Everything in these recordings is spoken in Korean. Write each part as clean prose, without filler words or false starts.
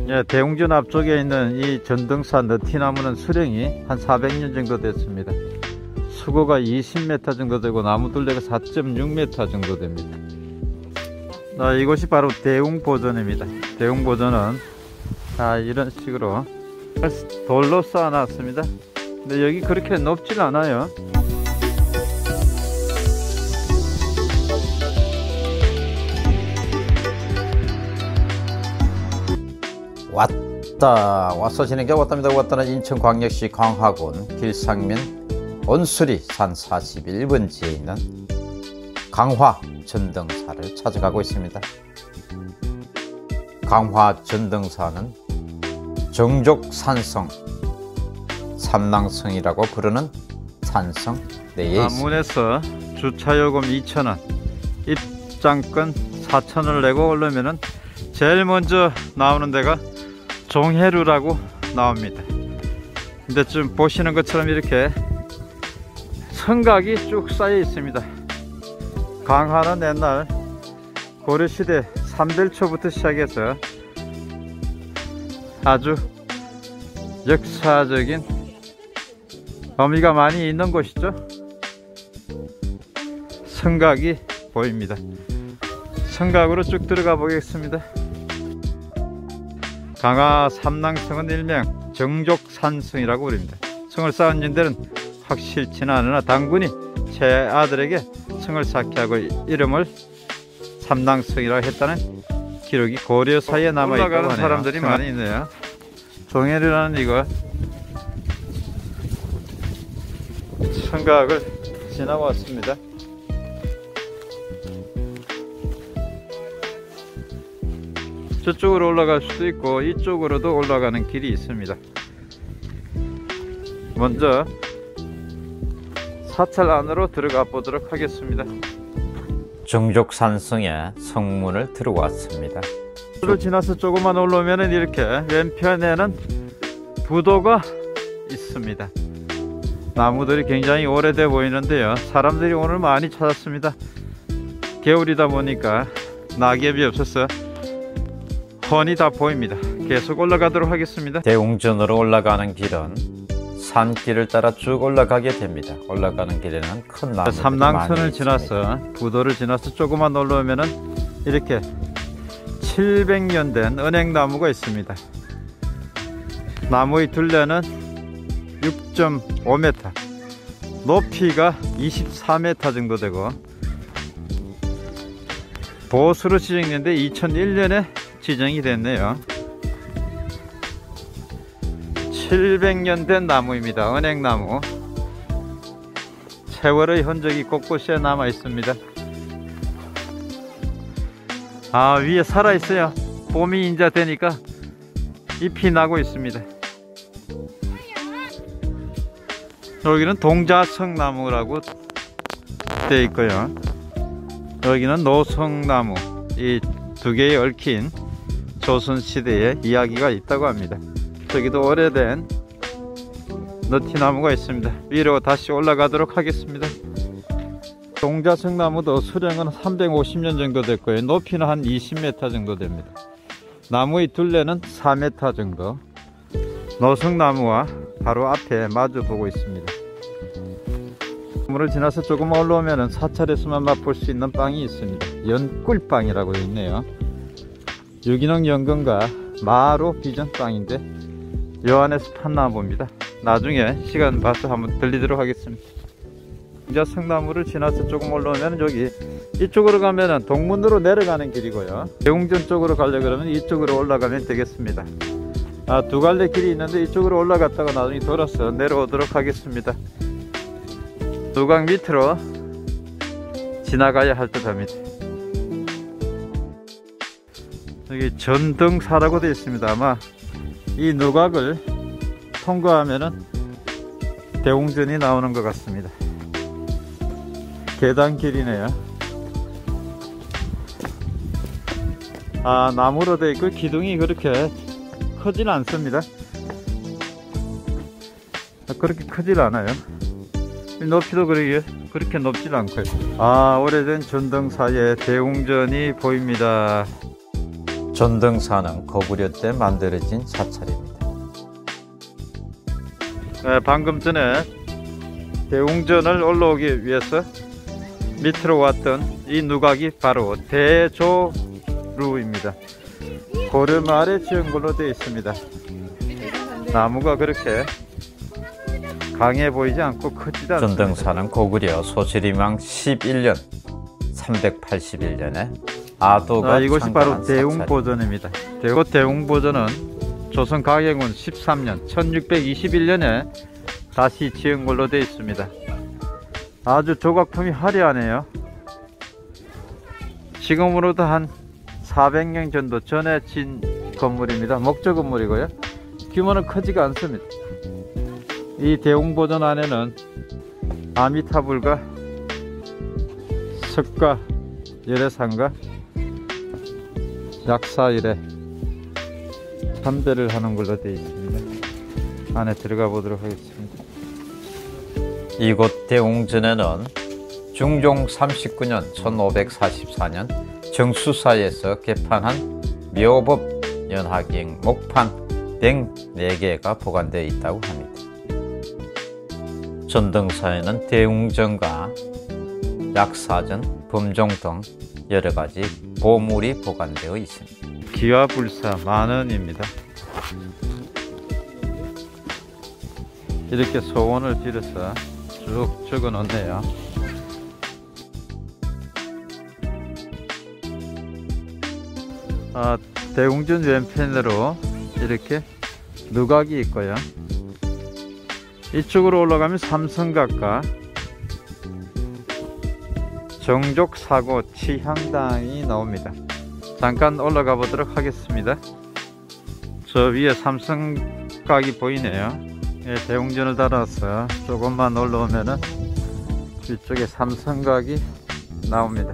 예, 대웅전 앞쪽에 있는 이 전등사 너티나무는 수령이 한 400년 정도 됐습니다. 수고가 20m 정도 되고 나무 둘레가 4.6m 정도 됩니다. 이곳이 바로 대웅보전입니다. 대웅보전은 이런 식으로 돌로 쌓아놨습니다. 근데 여기 그렇게 높진 않아요. 와서 진행해 왔답니다. 왔다는 인천광역시 광화군 길상면 온수리산 41번지에 있는 강화 전등사를 찾아가고 있습니다. 강화 전등사는 정족산성 삼낭성이라고 부르는 산성 내에 있습니다. 문에서 주차요금 2,000원, 입장권 4,000원을 내고 오르면은 제일 먼저 나오는 데가 종해루라고 나옵니다. 근데 좀 보시는 것처럼 이렇게 성곽이 쭉 쌓여 있습니다. 강화는 옛날 고려시대 삼별초부터 시작해서 아주 역사적인 의미가 많이 있는 곳이죠. 성곽이 보입니다. 성곽으로 쭉 들어가 보겠습니다. 강화 삼낭성은 일명 정족산성이라고 부릅니다. 성을 쌓은 인들은 확실치는 않으나 당군이 제 아들에게 성을 쌓게 하고 이름을 삼낭성이라고 했다는 기록이 고려사에 남아있다고 하네요. 올라가는 사람들이 많이 있네요. 종해루라는 이거 성곽을 지나왔습니다. 저쪽으로 올라갈 수도 있고 이쪽으로도 올라가는 길이 있습니다. 먼저 사찰 안으로 들어가 보도록 하겠습니다. 정족산성의 성문을 들어왔습니다. 를 지나서 조금만 올라오면 이렇게 왼편에는 부도가 있습니다. 나무들이 굉장히 오래돼 보이는데요. 사람들이 오늘 많이 찾았습니다. 겨울이다 보니까 낙엽이 없어서 훤히 다 보입니다. 계속 올라가도록 하겠습니다. 대웅전으로 올라가는 길은 산길을 따라 쭉 올라가게 됩니다. 올라가는 길에는 큰 나무들이 삼낭선을 지나서 부도를 지나서 조금만 올라오면은 이렇게 700년 된 은행나무가 있습니다. 나무의 둘레는 6.5m, 높이가 24m 정도 되고 보수로 지정됐는데 2001년에 지정이 됐네요. 700년 된 나무입니다. 은행나무. 세월의 흔적이 곳곳에 남아 있습니다. 위에 살아 있어요. 봄이 이제 되니까 잎이 나고 있습니다. 여기는 동자성나무라고 되어 있고요. 여기는 노성나무. 이 두 개의 얽힌 조선시대의 이야기가 있다고 합니다. 저기도 오래된 너티나무가 있습니다. 위로 다시 올라가도록 하겠습니다. 동자성나무도 수령은 350년 정도 됐고요. 높이는 한 20m 정도 됩니다. 나무의 둘레는 4m 정도. 노성나무와 바로 앞에 마주 보고 있습니다. 나무를 지나서 조금 올라오면 사찰에서만 맛볼 수 있는 빵이 있습니다. 연꿀빵이라고 되어 있네요. 유기농 연근과 마로 빚은 빵인데 요 안에서 팠나 봅니다. 나중에 시간 봐서 한번 들리도록 하겠습니다. 이제 성나무를 지나서 조금 올라오면 여기 이쪽으로 가면 동문으로 내려가는 길이고요. 대웅전 쪽으로 가려고 그러면 이쪽으로 올라가면 되겠습니다. 두 갈래 길이 있는데 이쪽으로 올라갔다가 나중에 돌아서 내려오도록 하겠습니다. 누각 밑으로 지나가야 할 듯 합니다. 여기 전등사라고 되어 있습니다. 아마 이 누각을 통과하면은 대웅전이 나오는 것 같습니다. 계단길이네요. 나무로 되어 있고 기둥이 그렇게 크진 않습니다. 그렇게 크질 않아요. 높이도 그렇게 높질 않고요. 오래된 전등사에 대웅전이 보입니다. 전등사는 고구려 때 만들어진 사찰입니다. 네, 방금 전에 대웅전을 올라오기 위해서 밑으로 왔던 이 누각이 바로 대조루입니다. 고려말에 지은 걸로 되어 있습니다. 나무가 그렇게 강해 보이지 않고 크지도 않습니다. 전등사는 고구려 소실임왕 11년 381년에 아도가 이곳이 바로 창건한 대웅보전입니다. 대웅보전은 조선 가경운 13년 1621년에 다시 지은 걸로 되어 있습니다. 아주 조각품이 화려하네요. 지금으로도 한 400년 정도 전에 진 건물입니다. 목조 건물이고요. 규모는 크지가 않습니다. 이 대웅보전 안에는 아미타불과 석가 열애상과 약사일에 참배를 하는 걸로 되어 있습니다. 안에 들어가 보도록 하겠습니다. 이곳 대웅전에는 중종 39년 1544년 정수사에서 개판한 묘법 연하경 목판 등 4개가 보관되어 있다고 합니다. 전등사에는 대웅전과 약사전, 범종 등 여러가지 보물이 보관되어 있습니다. 기와불사 만원입니다. 이렇게 소원을 빌어서 쭉 적어 놓네요. 대웅전 왼편으로 이렇게 누각이 있고요. 이쪽으로 올라가면 삼성각과 정족사고 치향당이 나옵니다. 잠깐 올라가 보도록 하겠습니다. 저 위에 삼성각이 보이네요. 예, 대웅전을 따라서 조금만 올라오면은 뒤쪽에 삼성각이 나옵니다.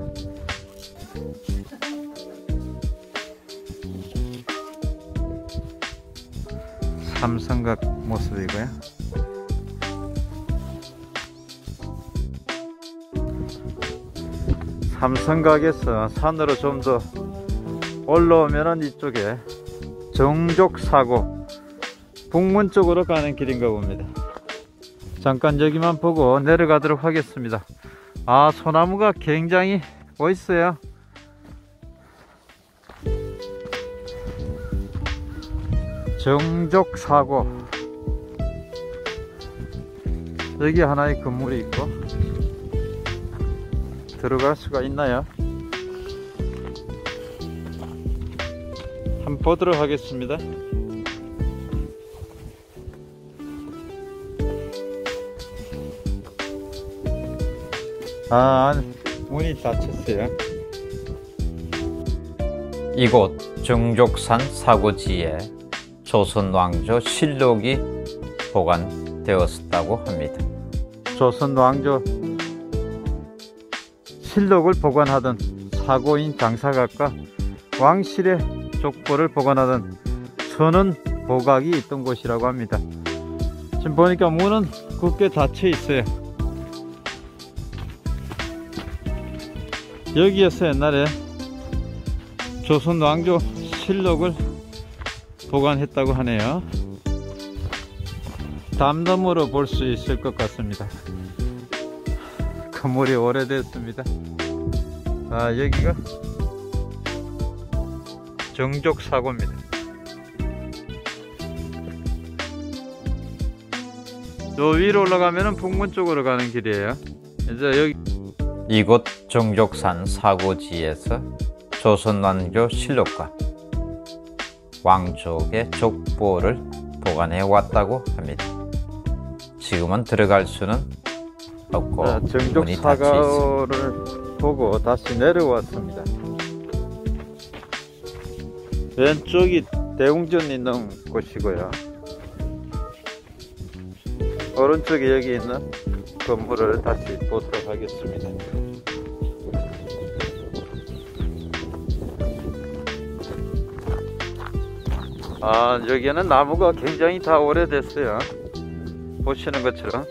삼성각 모습이고요. 삼성각에서 산으로 좀 더 올라오면은 이쪽에 정족사고 북문 쪽으로 가는 길인가 봅니다. 잠깐 여기만 보고 내려가도록 하겠습니다. 소나무가 굉장히 멋있어요. 정족사고, 여기 하나의 건물이 있고 들어갈 수가 있나요? 한번 보도록 하겠습니다. 문이 닫혔어요. 이곳 정족산 사고지에 조선 왕조 실록이 보관되었다고 합니다. 조선 왕조 실록을 보관하던 사고인 장사각과 왕실의 족보를 보관하던 천은 보각이 있던 곳이라고 합니다. 지금 보니까 문은 굳게 닫혀 있어요. 여기에서 옛날에 조선 왕조 실록을 보관했다고 하네요. 담덤으로 볼 수 있을 것 같습니다. 건물이 오래됐습니다. 여기가 정족사고입니다. 저 위로 올라가면 북문 쪽으로 가는 길이에요. 이제 여기 이곳 정족산 사고지에서 조선 왕조 실록과 왕족의 족보를 보관해 왔다고 합니다. 지금은 들어갈 수는 없고 문이 닫혀 있습니다. 정족사고를 보고 다시 내려왔습니다. 왼쪽이 대웅전 있는 곳이고요. 오른쪽에 여기 있는 건물을 다시 보도록 하겠습니다. 여기에는 나무가 굉장히 다 오래됐어요. 보시는 것처럼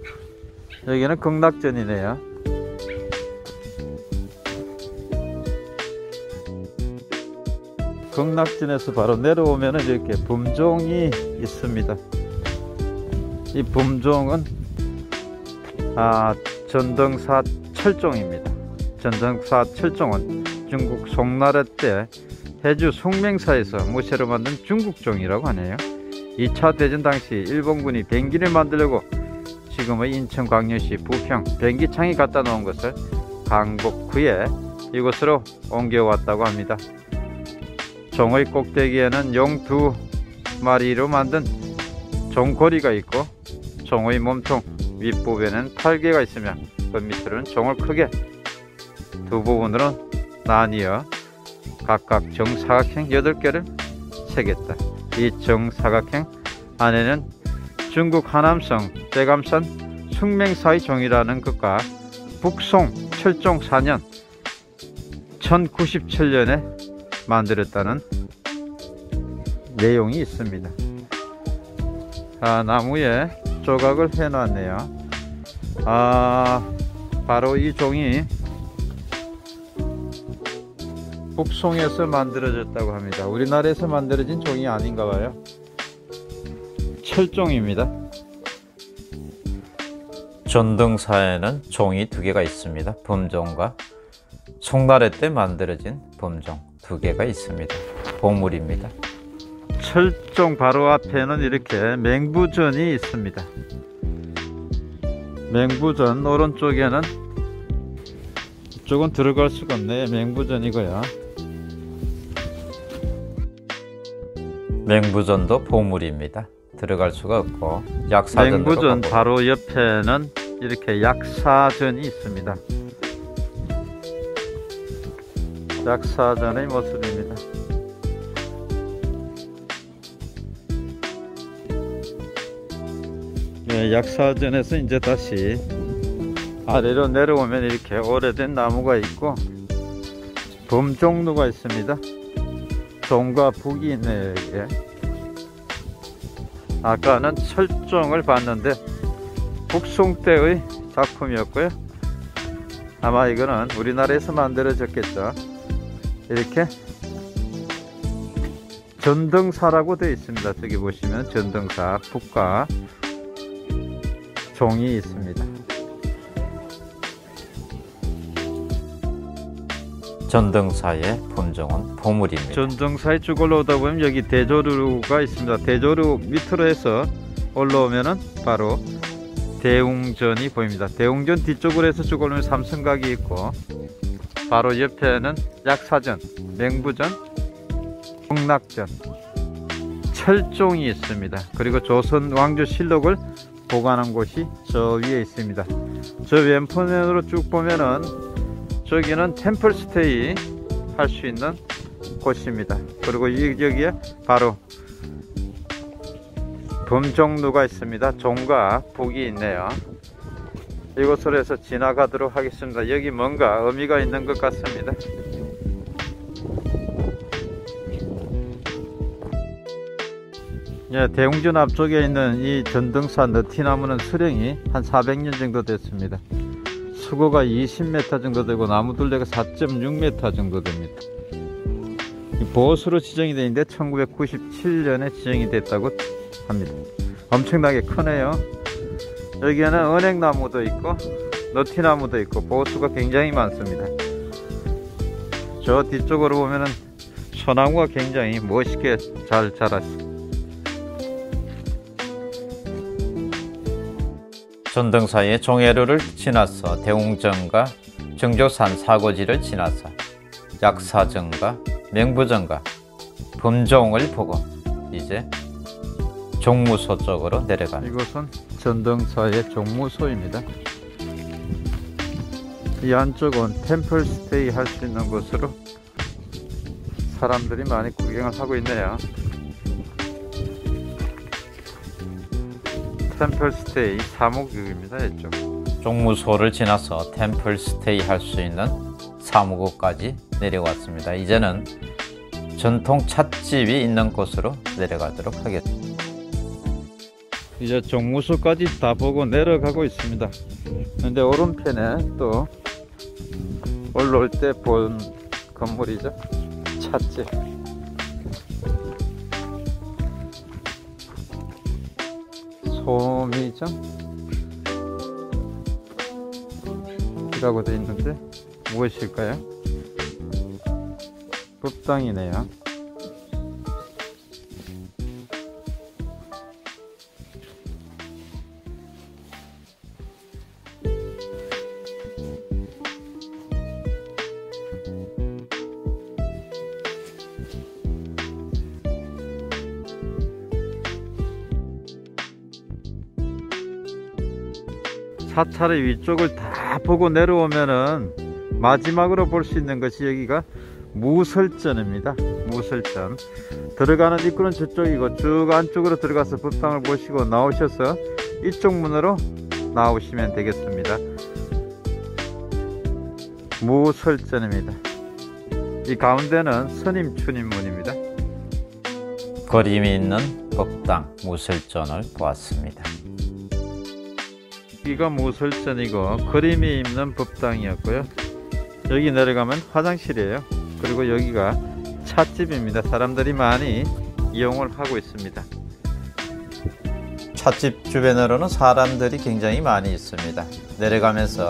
여기는 극락전이네요. 극락진에서 바로 내려오면 이렇게 범종이 있습니다. 이 범종은 전등사 철종입니다. 전등사 철종은 중국 송나라 때 해주 송맹사에서 무쇠로 만든 중국종이라고 하네요. 2차 대전 당시 일본군이 비행기를 만들려고 지금의 인천광역시 부평 비행기창에 갖다 놓은 것을 강복 후에 이곳으로 옮겨왔다고 합니다. 종의 꼭대기에는 용 2마리로 만든 종고리가 있고 종의 몸통 윗부분에는 8개가 있으며 그 밑으로는 종을 크게 두 부분으로 나뉘어 각각 정사각형 8개를 새겼다. 이 정사각형 안에는 중국 하남성 대감산 숭맹사의 종이라는 것과 북송 철종 4년 1097년에 만들었다는 내용이 있습니다. 나무에 조각을 해 놨네요. 바로 이 종이 북송에서 만들어졌다고 합니다. 우리나라에서 만들어진 종이 아닌가 봐요. 철종입니다. 전등사에는 종이 2개가 있습니다. 범종과 송나라 때 만들어진 범종 2개가 있습니다. 보물입니다. 철종 바로 앞에는 이렇게 맹부전이 있습니다. 맹부전 오른쪽에는 이쪽은 들어갈 수가 없네. 맹부전이고요. 맹부전도 보물입니다. 들어갈 수가 없고 약사전으로 맹부전 바로 옆에는 이렇게 약사전이 있습니다. 약사전의 모습입니다. 약사전에서 이제 다시 아래로 내려오면 이렇게 오래된 나무가 있고 범종루가 있습니다. 종과 북이 있네요. 여기에 아까는 철종을 봤는데 북송 때의 작품이었고요. 아마 이거는 우리나라에서 만들어졌겠죠. 이렇게 전등사라고 되어 있습니다. 저기 보시면 전등사 북과 종이 있습니다. 전등사의 범종은 보물입니다. 전등사에 쭉 올라오다 보면 여기 대조루가 있습니다. 대조루 밑으로 해서 올라오면은 바로 대웅전이 보입니다. 대웅전 뒤쪽으로 해서 쭉 올라오면 삼성각이 있고 바로 옆에는 약사전, 맹부전, 극락전, 철종이 있습니다. 그리고 조선 왕조실록을 보관한 곳이 저 위에 있습니다. 저 왼편으로 쭉 보면은 저기는 템플스테이 할 수 있는 곳입니다. 그리고 여기에 바로 범종루가 있습니다. 종과 북이 있네요. 이곳으로 해서 지나가도록 하겠습니다. 여기 뭔가 의미가 있는 것 같습니다. 대웅전 앞쪽에 있는 이 전등사 너티나무는 수령이 한 400년 정도 됐습니다. 수고가 20m 정도 되고 나무 둘레가 4.6m 정도 됩니다. 보수로 지정이 되어 있는데 1997년에 지정이 됐다고 합니다. 엄청나게 크네요. 여기에는 은행나무도 있고 너티나무도 있고 보수가 굉장히 많습니다. 저 뒤쪽으로 보면은 소나무가 굉장히 멋있게 잘 자랐습니다. 전등사의 종해루를 지나서 대웅전과 정조산 사고지를 지나서 약사전과 맹부전과 범종을 보고 이제 종무소 쪽으로 내려갑니다. 이곳은 전등사의 종무소입니다. 이 안쪽은 템플스테이 할 수 있는 곳으로 사람들이 많이 구경을 하고 있네요. 템플스테이 사무국입니다. 이쪽 종무소를 지나서 템플스테이 할 수 있는 사무국까지 내려왔습니다. 이제는 전통 찻집이 있는 곳으로 내려가도록 하겠습니다. 이제 종무소까지 다 보고 내려가고 있습니다. 근데 오른편에 또 올라올 때 본 건물이죠. 찻집. 토미정이라고 되어 있는데 무엇일까요? 법당이네요. 사찰의 위쪽을 다 보고 내려오면은 마지막으로 볼 수 있는 것이 여기가 무설전입니다. 무설전. 들어가는 입구는 저쪽이고 쭉 안쪽으로 들어가서 법당을 보시고 나오셔서 이쪽 문으로 나오시면 되겠습니다. 무설전입니다. 이 가운데는 스님 출입문입니다. 그림이 있는 법당 무설전을 보았습니다. 여기가 무설전이고 그림이 있는 법당이었고요. 여기 내려가면 화장실이에요. 그리고 여기가 찻집입니다. 사람들이 많이 이용을 하고 있습니다. 찻집 주변으로는 사람들이 굉장히 많이 있습니다. 내려가면서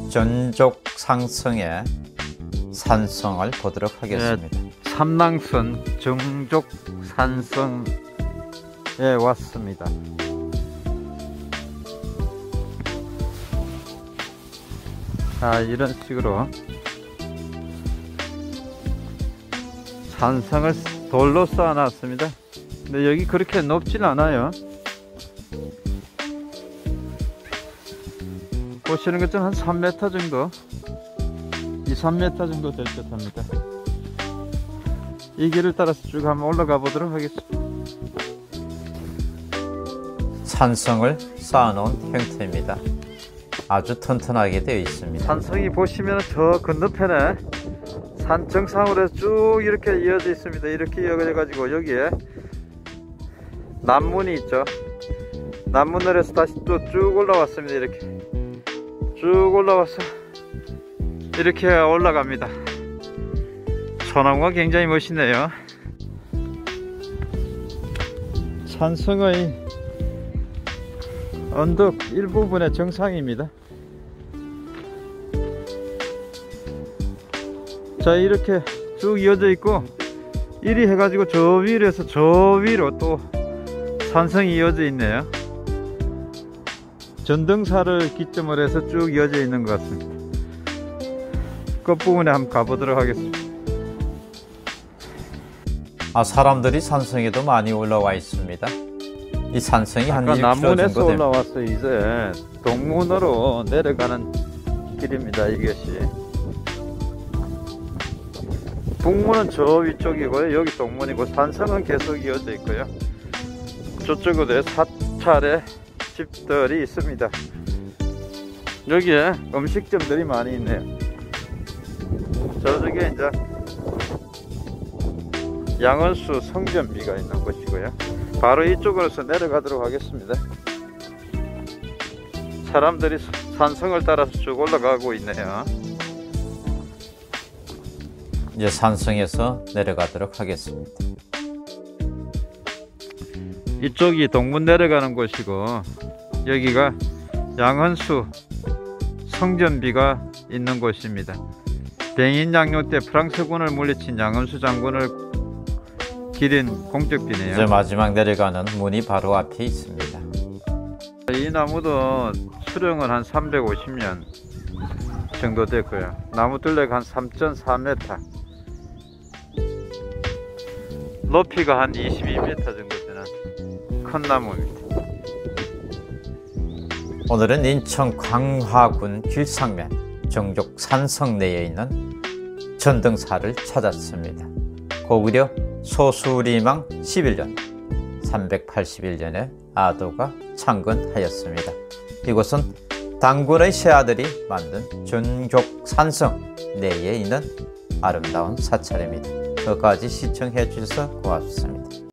전족상성의 산성을 보도록 하겠습니다. 삼랑선 정족산성에 왔습니다. 자, 이런 식으로 산성을 돌로 쌓아 놨습니다. 근데 여기 그렇게 높진 않아요. 보시는 것처럼 한 3m 정도 2-3m 정도 될 듯 합니다. 이 길을 따라서 쭉 한번 올라가 보도록 하겠습니다. 산성을 쌓아놓은 형태입니다. 아주 튼튼하게 되어 있습니다. 산성이 보시면 저 건너편에 산 정상으로 해서 쭉 이렇게 이어져 있습니다. 이렇게 이어져 가지고 여기에 남문이 있죠. 남문을 해서 다시 또 쭉 올라왔습니다. 이렇게 쭉 올라와서 이렇게 올라갑니다. 소나무가 굉장히 멋있네요. 산성의 언덕 일부분의 정상입니다. 자, 이렇게 쭉 이어져 있고 이리 해가지고 저 위로 해서 저 위로 또 산성이 이어져 있네요. 전등사를 기점으로 해서 쭉 이어져 있는 것 같습니다. 끝부분에 한번 가보도록 하겠습니다. 사람들이 산성에도 많이 올라와 있습니다. 이 산성이 한 1km 남문에서 정도 됩니다. 올라와서 이제 동문으로 내려가는 길입니다. 이것이 북문은 저 위쪽이고요. 여기 동문이고 산성은 계속 이어져 있고요. 저쪽으로 사찰의 집들이 있습니다. 여기에 음식점들이 많이 있네요. 저쪽에 이제 양원수 성전비가 있는 곳이고요. 바로 이쪽으로서 내려가도록 하겠습니다. 사람들이 산성을 따라서 쭉 올라가고 있네요. 이제 산성에서 내려가도록 하겠습니다. 이쪽이 동문 내려가는 곳이고 여기가 양원수 성전비가 있는 곳입니다. 병인양요 때 프랑스군을 물리친 양원수 장군을 기린 공적비네요. 이제 마지막 내려가는 문이 바로 앞에 있습니다. 이 나무도 수령은 한 350년 정도 됐고요. 나무 둘레가 한 3.4m, 높이가 한 22m 정도 되는 큰 나무입니다. 오늘은 인천 광화군 길상면 정족 산성 내에 있는 전등사를 찾았습니다. 고구려 소수리망 11년 381년에 아도가 창건하였습니다. 이곳은 당군의 새아들이 만든 전족 산성 내에 있는 아름다운 사찰입니다. 끝까지 시청해 주셔서 고맙습니다.